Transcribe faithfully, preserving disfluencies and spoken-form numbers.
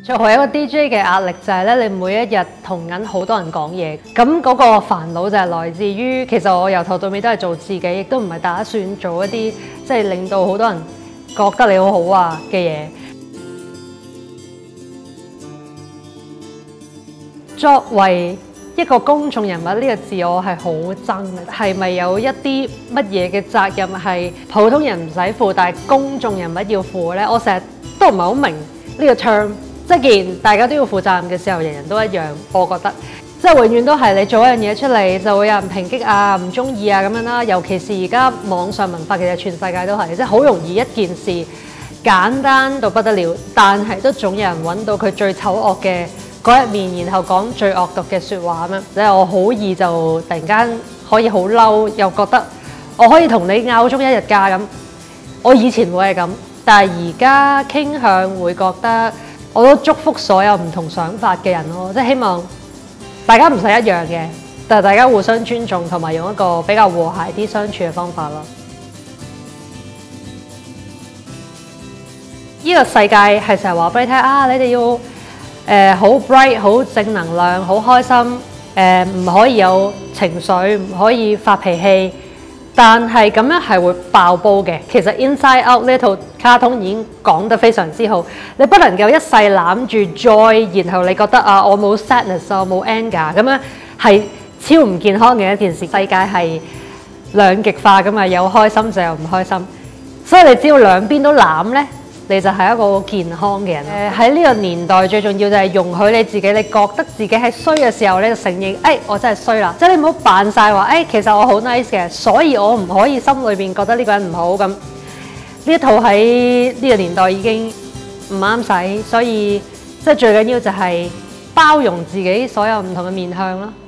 作為一個 D J 嘅壓力就係咧，你每一日同緊好多人講嘢，咁嗰個煩惱就係來自於其實我由頭到尾都係做自己，亦都唔係打算做一啲即係令到好多人覺得你好好啊嘅嘢。作為一個公眾人物呢個字，我係好憎嘅。係咪有一啲乜嘢嘅責任係普通人唔使負，但係公眾人物要負呢？我成日都唔係好明呢個 term。即係既然大家都要負責任嘅時候，人人都一樣，我覺得即係永遠都係你做一樣嘢出嚟，就會有人抨擊啊、唔中意啊咁樣啦。尤其是而家網上文化，其實全世界都係，即係好容易一件事簡單到不得了，但係都總有人揾到佢最醜惡嘅嗰一面，然後講最惡毒嘅説話咁樣。即係我好易就突然間可以好嬲，又覺得我可以同你拗足一日架咁。我以前會係咁，但係而家傾向會覺得。我都祝福所有唔同想法嘅人咯，即係希望大家唔使一樣嘅，但係大家互相尊重，同埋用一個比較和諧啲相處嘅方法咯。呢個世界係成日話俾你聽啊，你哋要誒好 bright、好正能量、好開心，誒唔可以有情緒，唔可以發脾氣。但係咁樣係會爆煲嘅。其實 Inside Out 呢套卡通已經講得非常之好。你不能夠一世攬住 joy， 然後你覺得啊，我冇 sadness 啊，我冇 anger， 咁樣係超唔健康嘅一件事。世界係兩極化㗎嘛，有開心就有唔開心。所以你只要兩邊都攬呢，你就係一個健康嘅人。誒喺呢個年代最重要就係容許你自己，你覺得自己係衰嘅時候，你就承認，誒、哎、我真係衰啦。即係你唔好扮晒話，誒、哎、其實我好 nice 嘅，所以我唔可以心裏邊覺得呢個人唔好咁。呢一套喺呢個年代已經唔啱使，所以即係最緊要就係包容自己所有唔同嘅面向咯。